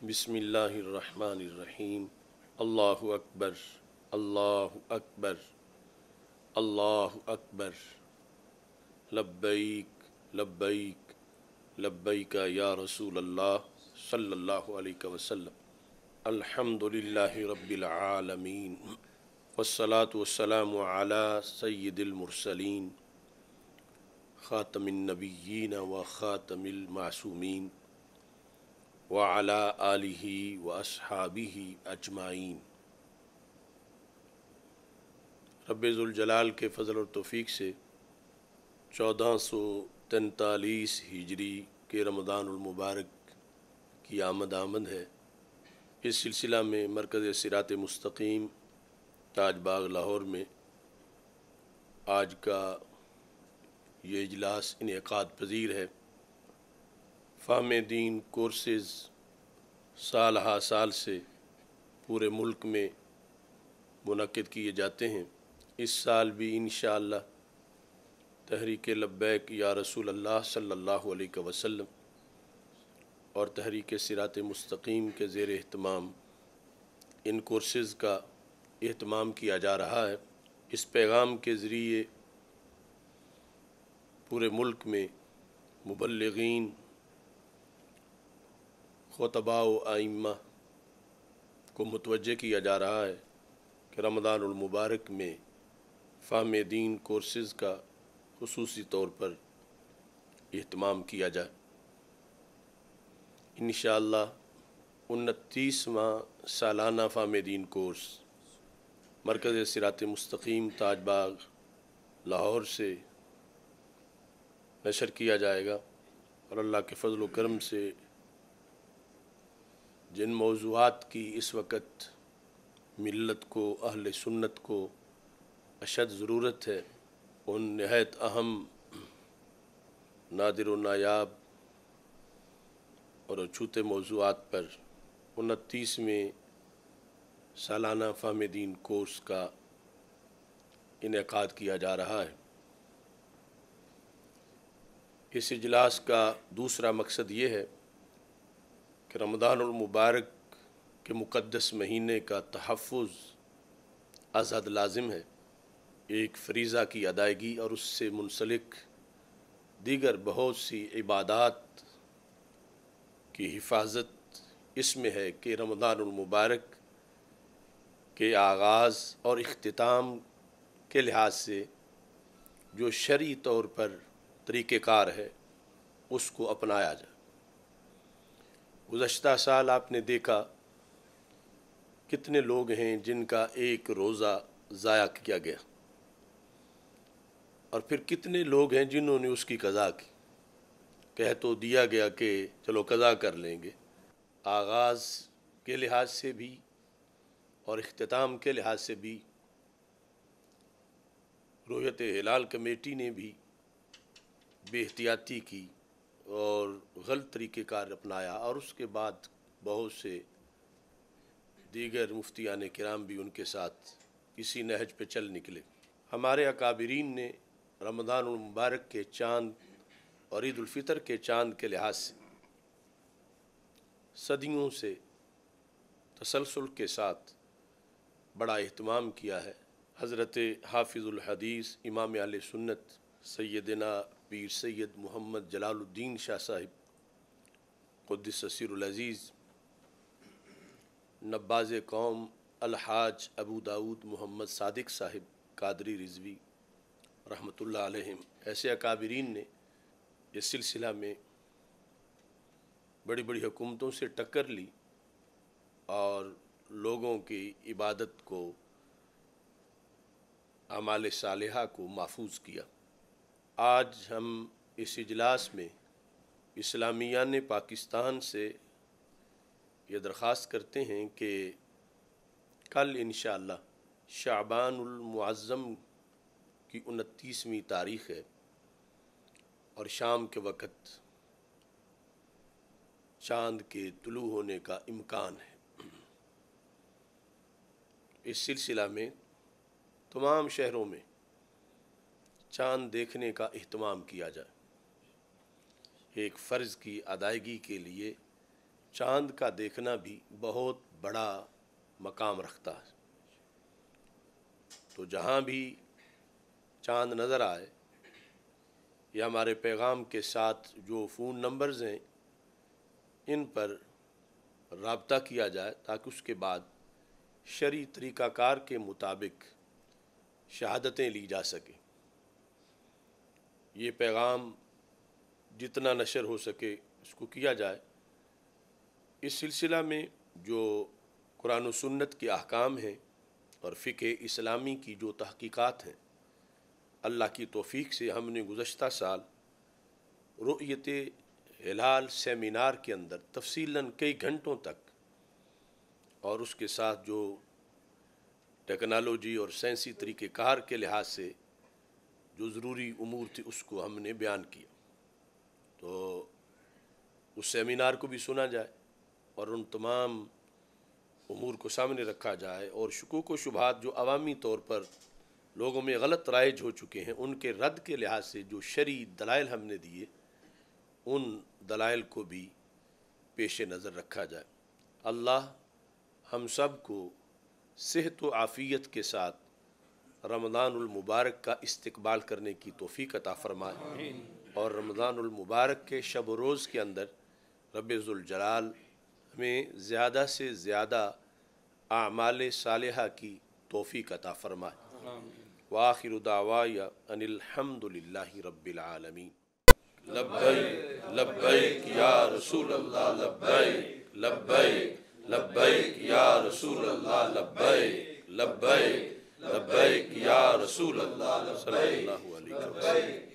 بسم اللہ الرحمن الرحیم۔ اللہ اکبر اللہ اکبر، لبیک لبیک لبیک یا رسول اللہ صلی اللہ علیہ وسلم۔ الحمد للہ رب العالمین، والصلاة والسلام علی سید المرسلین، خاتم النبیین و خاتم المعصومین، وعلى آلہ واصحابہ اجمعین۔ رب ذوالجلال کے فضل اور توفیق سے 1443 ہجری کے رمضان المبارک کی آمد ہے۔ اس سلسلہ میں مرکز صراط مستقیم تاج باغ لاہور میں آج کا یہ اجلاس انعقاد پذیر ہے۔ فہم دین کورسز سال ہا سال سے پورے ملک میں منعقد کیے جاتے ہیں۔ اس سال بھی انشاءاللہ تحریک لبیک یا رسول اللہ صلی اللہ علیہ وسلم اور تحریک صراط مستقیم کے زیر اہتمام ان کورسز کا اہتمام کیا جا رہا ہے۔ اس پیغام کے ذریعے پورے ملک میں مبلغین، خطباء و ائمہ کو متوجہ کیا جا رہا ہے کہ رمضان المبارک میں فہم دین کورسز کا خصوصی طور پر اہتمام کیا جائے۔ انشاءاللہ 29واں سالانہ فہم دین کورس مرکز صراط مستقیم تاج باغ لاہور سے نشر کیا جائے گا، اور اللہ کے فضل و کرم سے جن موضوعات کی اس وقت ملت کو، اہل سنت کو اشد ضرورت ہے، ان نہایت اہم، نادر و نایاب اور اچھوتے موضوعات پر 29ویں سالانہ فہم دین کورس کا انعقاد کیا جا رہا ہے۔ اس اجلاس کا دوسرا مقصد یہ ہے کہ رمضان المبارک کے مقدس مہینے کا تحفظ از حد لازم ہے۔ ایک فریضہ کی ادائیگی اور اس سے منسلک دیگر بہت سی عبادات کی حفاظت اس میں ہے کہ رمضان المبارک کے آغاز اور اختتام کے لحاظ سے جو شرعی طور پر طریقہ کار ہے اس کو اپنایا جائے۔ گزشتہ سال آپ نے دیکھا کتنے لوگ ہیں جن کا ایک روزہ ضائع کیا گیا، اور پھر کتنے لوگ ہیں جنہوں نے اس کی قضا کی۔ کہہ تو دیا گیا کہ چلو قضا کر لیں گے۔ آغاز کے لحاظ سے بھی اور اختتام کے لحاظ سے بھی رؤیت ہلال کمیٹی نے بھی بے احتیاطی کی اور غلط طریقہ کار اپنایا، اور اس کے بعد بہت سے دیگر مفتیان کرام بھی ان کے ساتھ اسی نہج پہ چل نکلے۔ ہمارے اکابرین نے رمضان المبارک کے چاند اور عید الفطر کے چاند کے لحاظ سے صدیوں سے تسلسل کے ساتھ بڑا اہتمام کیا ہے۔ حضرت حافظ الحدیث امام اہل سنت سیدنا پیر سید محمد جلال الدین شاہ صاحب قدس سر العزیز، نباز قوم الحاج ابو داود محمد صادق صاحب قادری رضوی رحمۃ اللہ علیہم، ایسے اکابرین نے اس سلسلہ میں بڑی بڑی حکومتوں سے ٹکر لی اور لوگوں کی عبادت کو، اعمال صالحہ کو محفوظ کیا۔ آج ہم اس اجلاس میں اسلامیان پاکستان سے یہ درخواست کرتے ہیں کہ کل انشاءاللہ شعبان المعظم کی 29ویں تاریخ ہے، اور شام کے وقت چاند کے طلوع ہونے کا امکان ہے۔ اس سلسلہ میں تمام شہروں میں چاند دیکھنے کا اہتمام کیا جائے۔ ایک فرض کی ادائیگی کے لیے چاند کا دیکھنا بھی بہت بڑا مقام رکھتا ہے۔ تو جہاں بھی چاند نظر آئے یا ہمارے پیغام کے ساتھ جو فون نمبرز ہیں ان پر رابطہ کیا جائے تاکہ اس کے بعد شرعی طریقہ کار کے مطابق شہادتیں لی جا سکیں۔ یہ پیغام جتنا نشر ہو سکے اس کو کیا جائے۔ اس سلسلہ میں جو قرآن و سنت کے احکام ہیں اور فقہ اسلامی کی جو تحقیقات ہیں، اللہ کی توفیق سے ہم نے گزشتہ سال رؤیت ہلال سیمینار کے اندر تفصیلاً کئی گھنٹوں تک اور اس کے ساتھ جو ٹیکنالوجی اور سائنسی طریقہ کار کے لحاظ سے جو ضروری امور تھی اس کو ہم نے بیان کیا۔ تو اس سیمینار کو بھی سنا جائے اور ان تمام امور کو سامنے رکھا جائے، اور شکوک و شبہات جو عوامی طور پر لوگوں میں غلط رائج ہو چکے ہیں ان کے رد کے لحاظ سے جو شرعی دلائل ہم نے دیے ان دلائل کو بھی پیش نظر رکھا جائے۔ اللہ ہم سب کو صحت و عافیت کے ساتھ رمضان المبارک کا استقبال کرنے کی توفیق عطا فرمائے، اور رمضان المبارک کے شب و روز کے اندر رب ذوالجلال ہمیں زیادہ سے زیادہ اعمال صالحہ کی توفیق عطا فرمائے۔ وآخر دعوایا ان الحمد للہ رب العالمین۔ لبیک لبیک یا رسول اللہ، لبیک لبیک لبیک یا رسول اللہ، لبیک لبیک لبیک یا رسول اللہ صلی اللہ علیہ وسلم۔